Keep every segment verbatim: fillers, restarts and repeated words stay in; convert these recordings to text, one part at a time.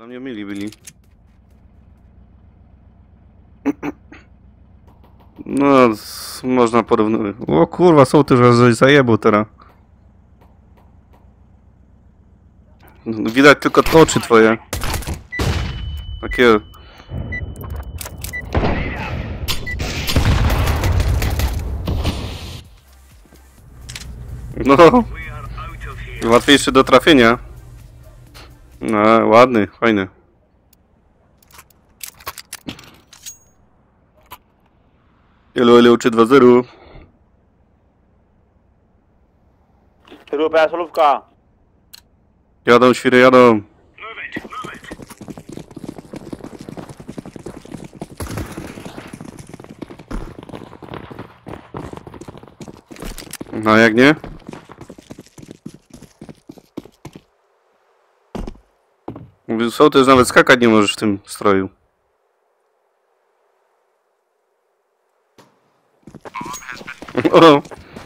mnie mili byli. No, można porównywać. O kurwa, są też że zajebał teraz. Widać tylko te oczy twoje. Takie... No. Łatwiejszy do trafienia. No, ładny, fajny. Elo, elo, trzy dwa zero. Trupę, solówka. Jadą, świry, jadą. No jak nie? Mówię, są też nawet skakać nie możesz w tym stroju. O.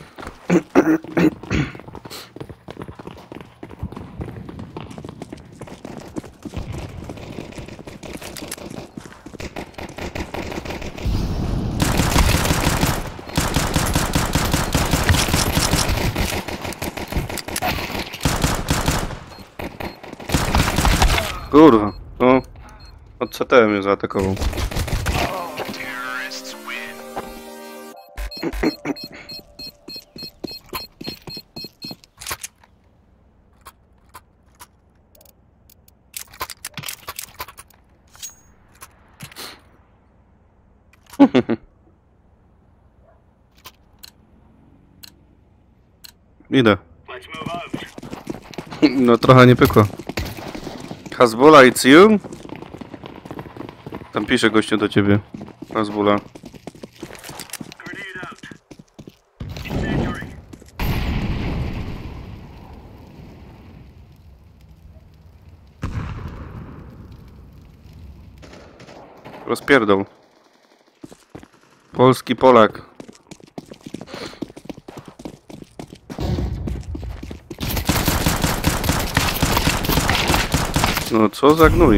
Kurwa, no. Od C T mnie zaatakował. Idę. No trochę nie pykło. Hasbulla, it's you? Tam pisze gościu do ciebie. Hasbulla. Rozpierdol. Polski Polak. No co za gnój.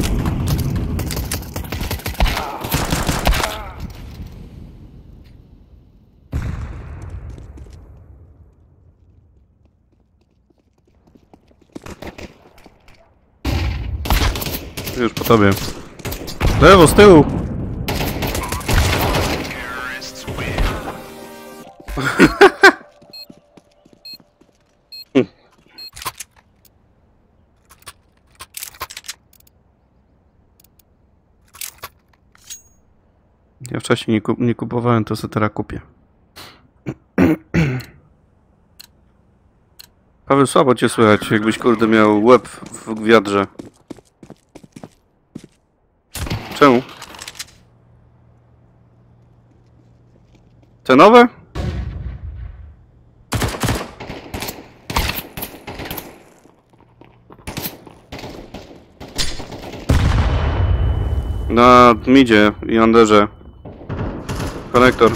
Już po tobie. Lewo, z tyłu! Ja wcześniej nie, kup nie kupowałem, to sobie teraz kupię. Paweł, słabo cię słychać, jakbyś kurde miał łeb w wiadrze. Czemu? Te nowe? Na midzie i underze. Konektor.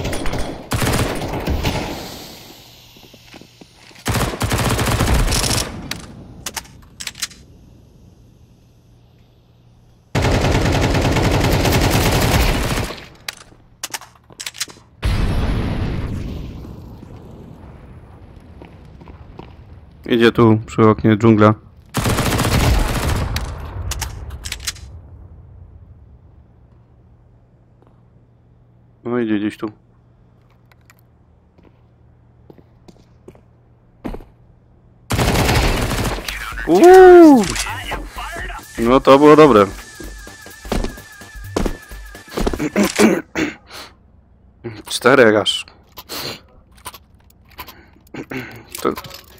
Idzie tu przy oknie dżungla. No idzie gdzieś tu. Uuu. No to było dobre. Czterech aż. To...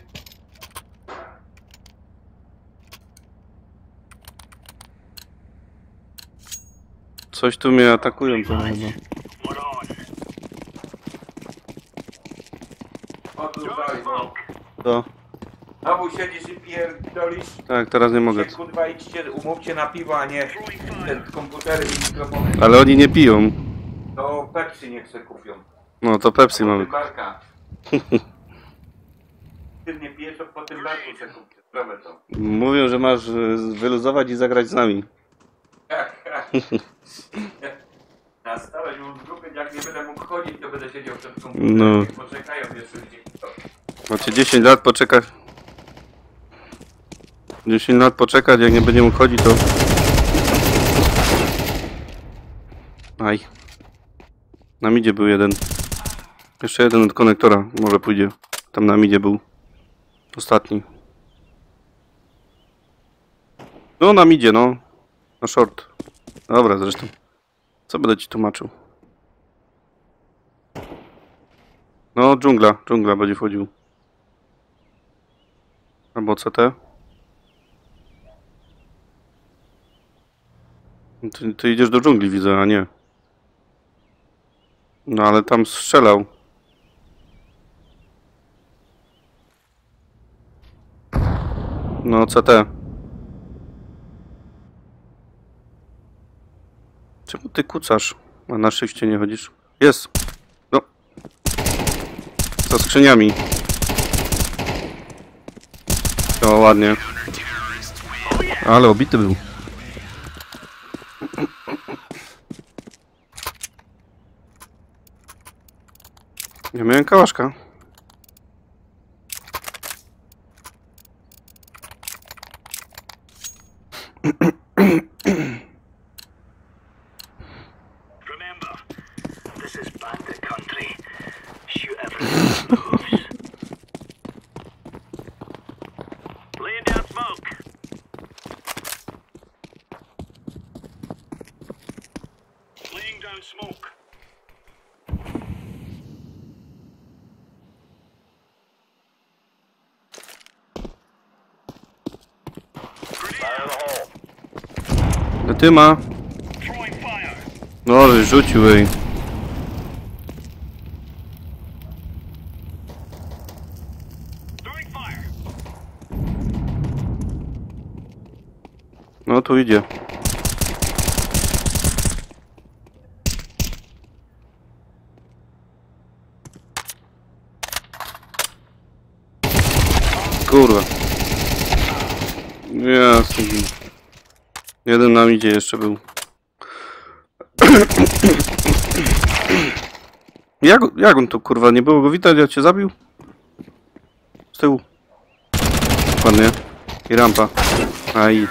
Coś tu mnie atakują, to chyba. O tutaj, no. To. Znowu siedzisz i pierdolisz. Tak, teraz nie mogę. Kurwa, idźcie, umówcie na piwo, a nie te komputery i mikrofony. Ale oni nie piją. To Pepsi niech se kupią. No to Pepsi mamy. Barka. Ty nie pijesz, to po tym barku se kupię. Mamy to. Mówią, że masz y, wyluzować i zagrać z nami. Nastawać mu w grupie, jak nie będę mógł chodzić, to będę siedział przed komputerem. No. Niech poczekają jeszcze gdzieś. Macie dziesięć lat poczekać. dziesięć lat poczekać, jak nie będzie mógł chodzić, to... Aj. Na midzie był jeden. Jeszcze jeden od konektora. Może pójdzie. Tam na midzie był. Ostatni. No na midzie, no. Na short. Dobra, zresztą. Co będę ci tłumaczył? No, dżungla. Dżungla będzie wchodził. Albo C T. Ty, ty idziesz do dżungli, widzę, a nie. No, ale tam strzelał. No, C T. Czemu ty kucasz? A na szyście nie chodzisz? Jest! No. Za skrzyniami. O, ładnie. Ale obity był. Ja miałem kałaszka. Remember, this is bandit country. Shoot everything that moves. Laying down smoke. Laying down smoke. Fire in the hole. Do tyma. Throwing fire. No, ale rzucił, ej. Throwing fire. No, tu idzie. Kurwa. Jasne. Jeden nam idzie jeszcze był. Jak, jak on tu kurwa nie było go widać, jak cię zabił? Z tyłu. Ładnie. I rampa. Aj.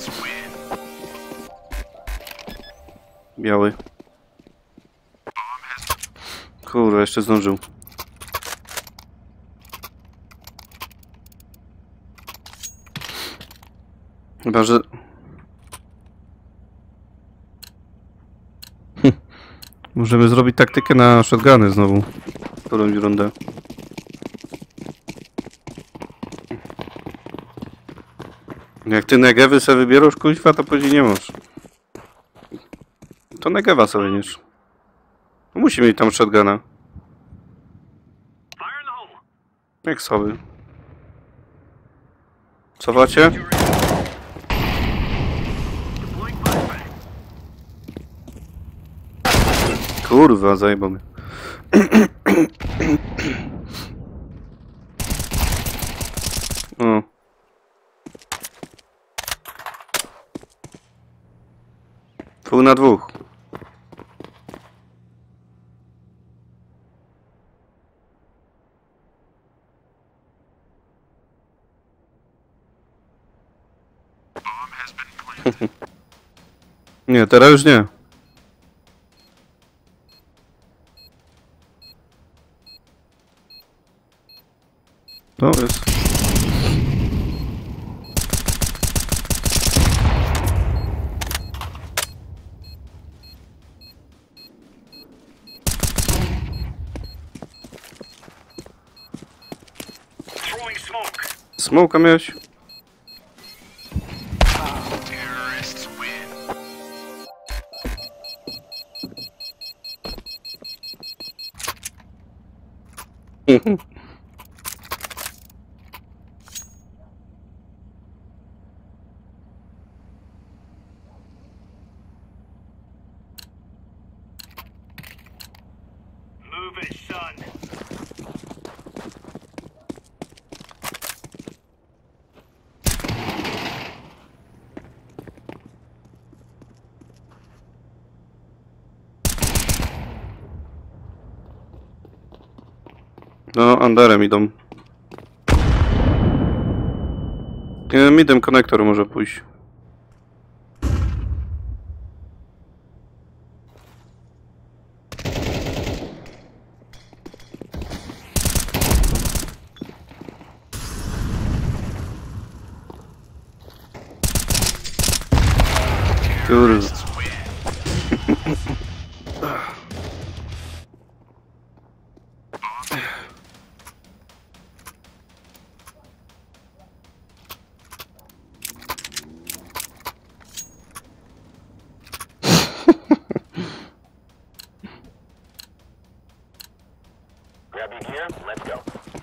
Biały. Kurwa, jeszcze zdążył. Chyba, że... Hm. Możemy zrobić taktykę na shotguny znowu. Którąś rundę. Jak ty negewy sobie wybierasz, kuźwa, to później nie możesz. To negewa sobie niż. Musi mieć tam shotguna. Fire in the hole. Jak sobie. Cofacie? Deploying flashbang. Kurwa, zajebał mnie. O. Pół na dwóch. Nie, teraz już nie. To jest. Throwing smoke. Smoka miałeś? Terrorists win. Move it, son. No, underem idą. Nie, midem konektor może pójść. Kurwa. Grab your gear, let's go.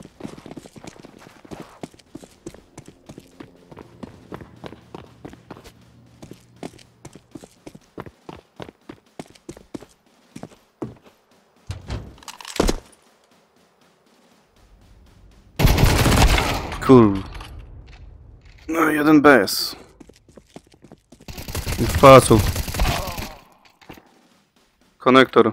Cool. No, jeden bez. W pałacu. Konektor.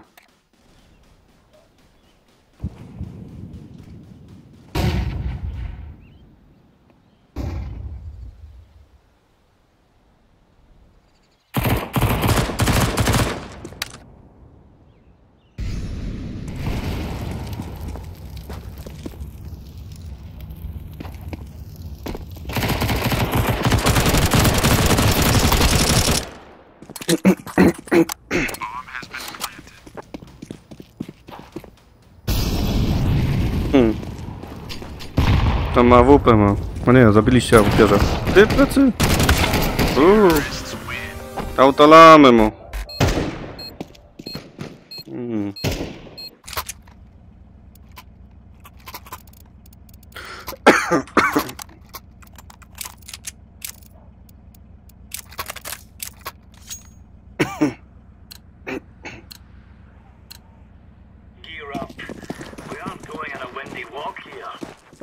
Hmm. Tam ma A W P ma. O nie, zabiliście AWPierza. Ty plecy? Uuu. Autolamy mu. Hmm. Gear up. We aren't going on a windy walk here.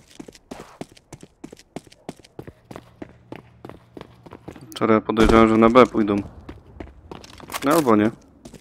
Wczoraj podejrzewałem, że na B pójdą. No albo nie.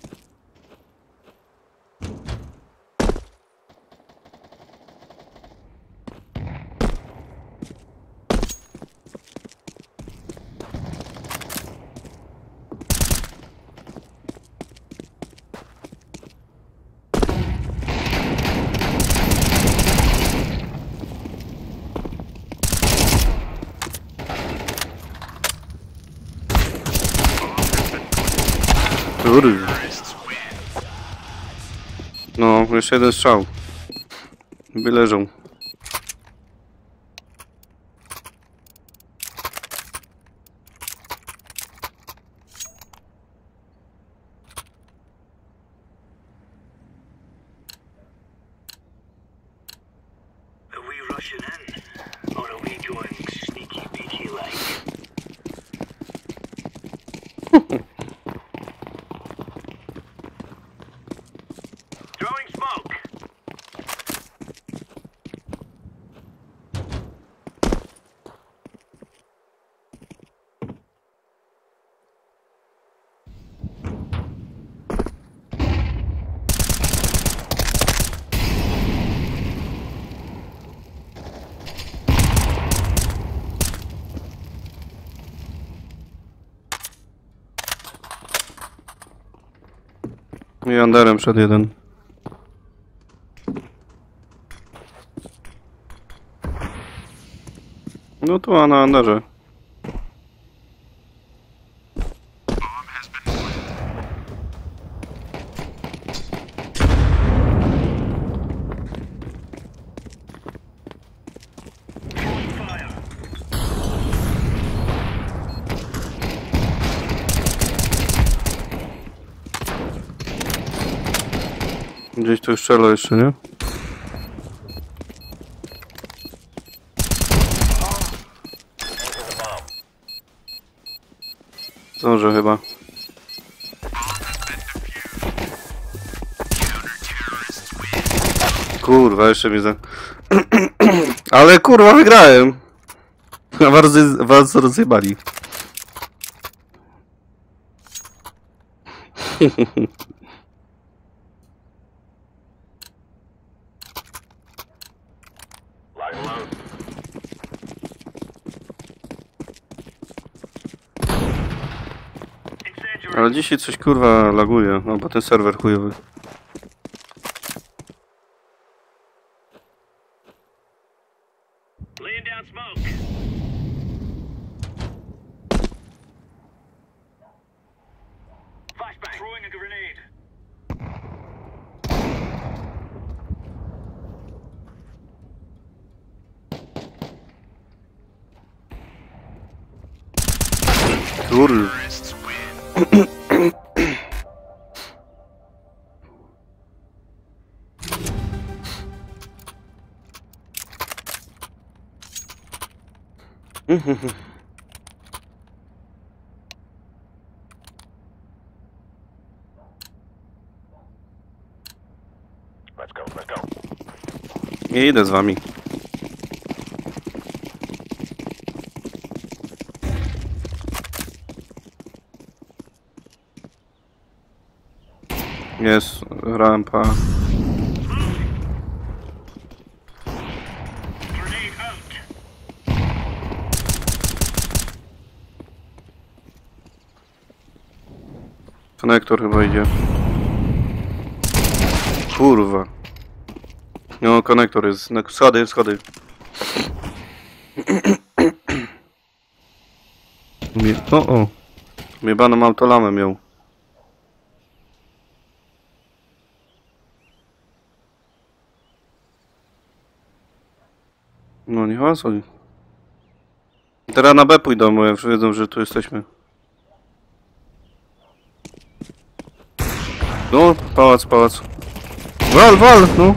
Kurde. No, jeszcze jeden strzał. By leżą. Are we rushing in? Or are we going sneaky beaky like? Throwing smoke! I underem przed jeden. No tu, a na underze. Gdzieś tu strzela jeszcze, nie? Zdążę chyba. Kurwa, jeszcze mi za... Ale kurwa, wygrałem! A bardzo, bardzo rozjebali. Ale dzisiaj coś kurwa laguje, no bo ten serwer chujowy. Laying down smoke. Flashbang. Throwing a grenade. Kurwa. Let's go, let's go. Nie idę z wami. Jest rampa. Grenade out. Konektor chyba idzie. Kurwa. No, konektor jest. Na schody, schody. Mie o, o. Miebaną autolamę miał. No nie ma co. Teraz na B pójdą, bo już wiedzą, że tu jesteśmy. No, pałac, pałac. Wal, wal, no.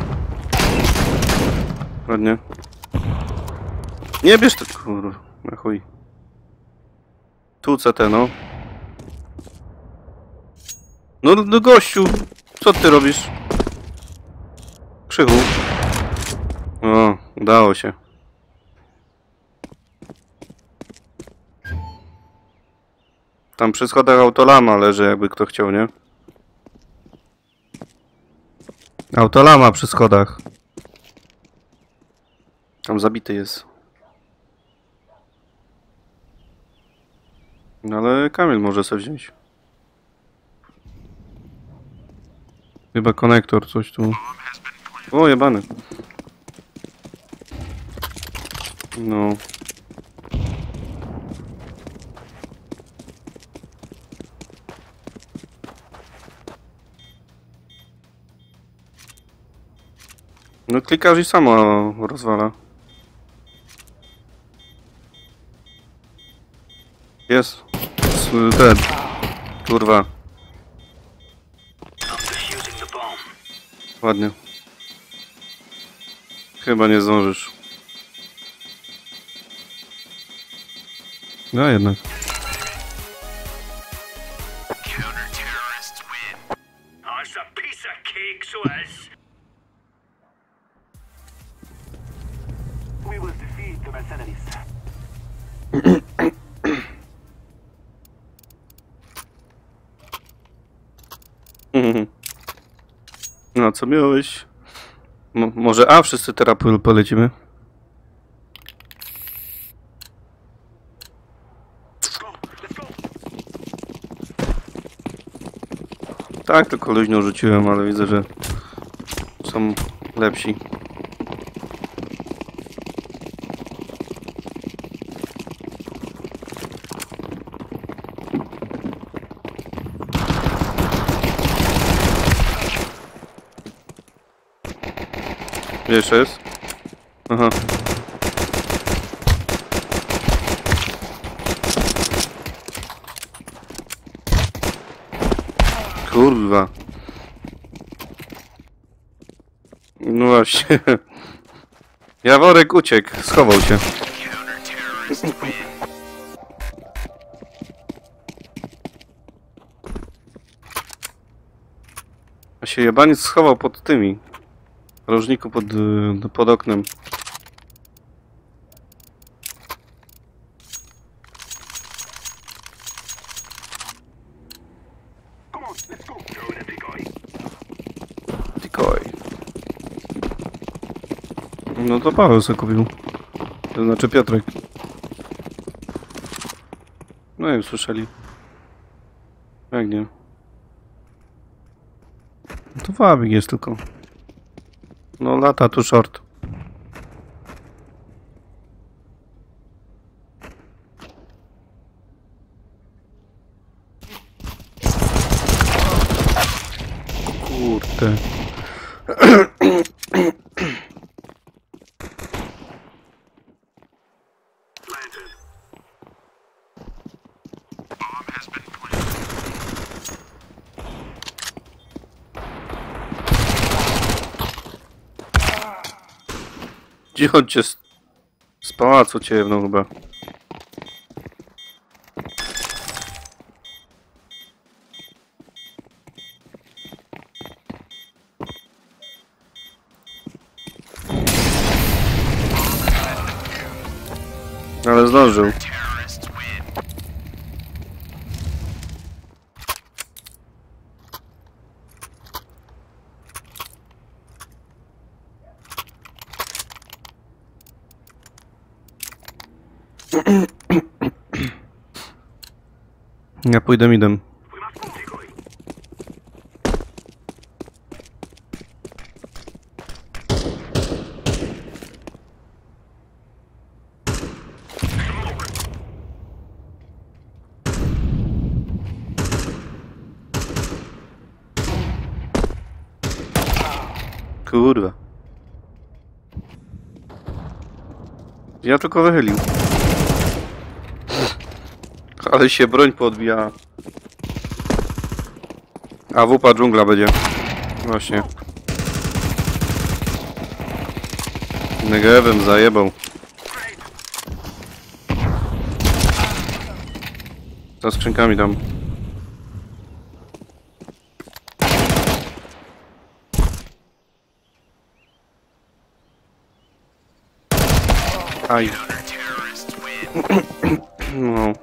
Ładnie. Nie bierz to, kurwa, na chuj. Tu C T, no. No, no gościu, co ty robisz? Krzychu. O, udało się. Tam przy schodach autolama leży, jakby kto chciał, nie? Autolama przy schodach. Tam zabity jest. No ale Kamil może sobie wziąć. Chyba konektor, coś tu. O, jebany. No. No klikasz i samo rozwala. Jest. S- Ten. Kurwa. Defusing the bomb. Ładnie. Chyba nie zdążysz. No jednak. Counter-terrorists win. Oh, it's a piece of cake, so is. We will defeat the mercenaries. No co miałeś? Mo może A wszyscy teraz po- polecimy? Tak, tylko luźno rzuciłem, ale widzę, że są lepsi. Jeszcze jest? Aha. Kurwa. No właśnie. Jaworek uciekł, schował się. A się jebaniec schował pod tymi. W rożniku pod, y, pod oknem. Come on, let's go. Throw in a decoy. Decoy. No to Paweł sobie kupił. To znaczy Piotrek. No i usłyszeli. Jak nie? No to wabik jest tylko. No lata tu short. Kurde. Cicho cię z, z pałacu cię no chyba. Ale zdążył. Ja pójdę midem. Kurwa. Ja tylko wychylił. Ale się broń podbija. A wupa dżungla będzie. Właśnie. Negewem zajebał. Za skrzynkami tam. Aj. No.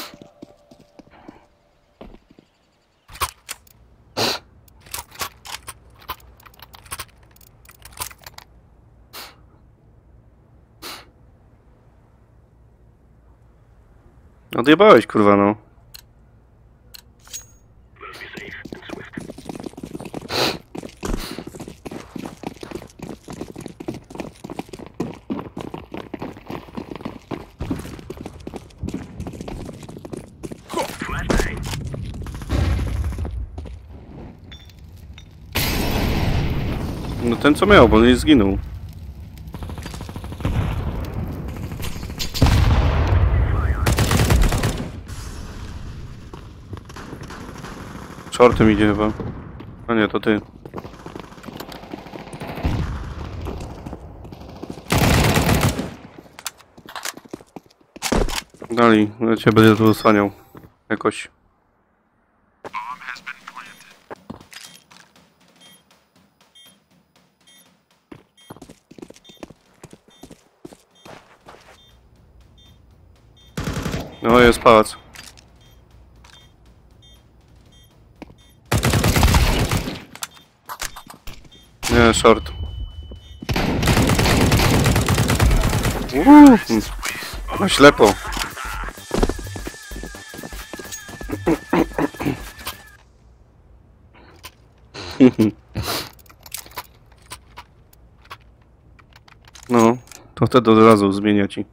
Odjebałeś, kurwa, no. No ten co miał, bo nie zginął. Shortem idzie chyba. A nie, to ty. Dalej, ja cię będę tu osłaniał. Jakoś. No jest pałac. Nie, short. Uuu, na ślepo. No, to wtedy od razu zmienia ci.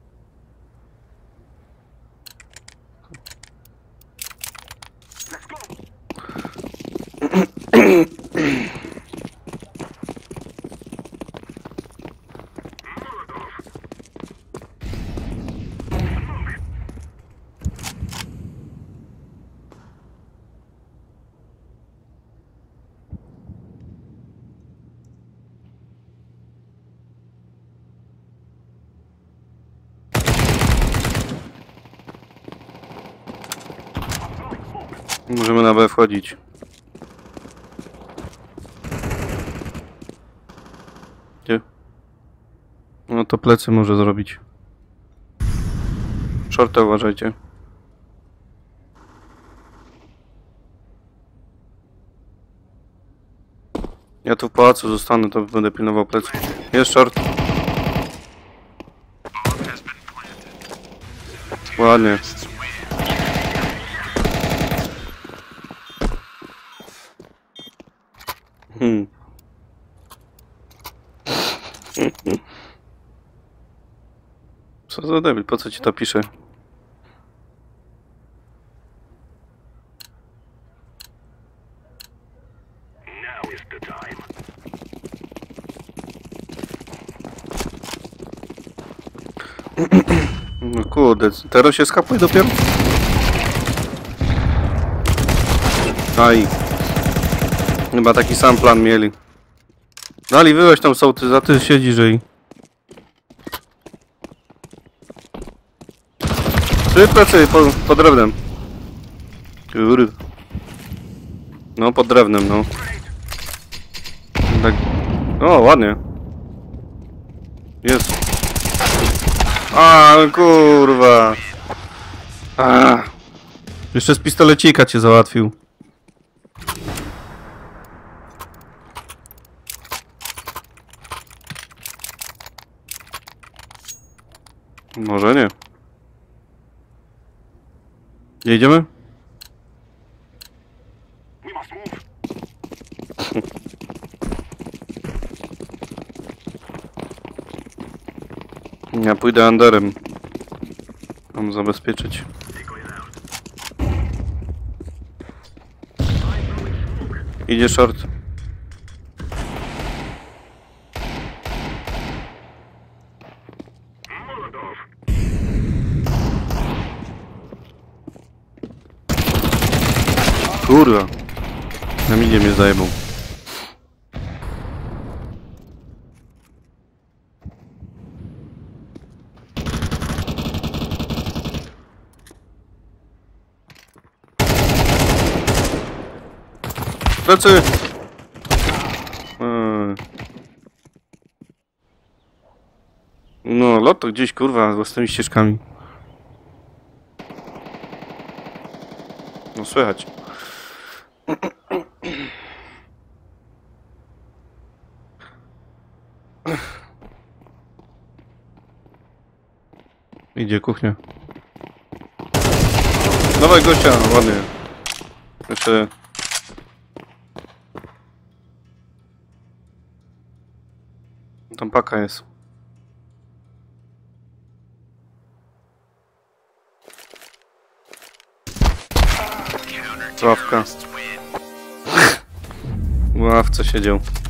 Możemy na B wchodzić. Gdzie? No to plecy może zrobić. Shorta uważajcie. Ja tu w pałacu zostanę, to będę pilnował plecy. Jest short. Ładnie. Hmm. Co za debil, po co ci to pisze? Now is the time. No kurde, teraz się skapuje dopiero? Aj. Chyba taki sam plan mieli. Dali, wyłeś tam sołtys, a ty siedzisz i... Trzy plecy pod, pod drewnem. Kurde. No, pod drewnem, no. Tak. O, ładnie. Jest. A, kurwa. A. Jeszcze z pistolecika cię załatwił. Może nie. Nie idziemy? We must move. Ja pójdę underem. Mam zabezpieczyć. Idzie short. Kurwa. Na midzie mnie zajebał. Plecy! Eee. No, lot to gdzieś, kurwa, z własnymi ścieżkami. No, słychać. Idzie kuchnia. Dawaj gościa, ładnie. Jeszcze... Tam paka jest. Ławka. W ławce siedział.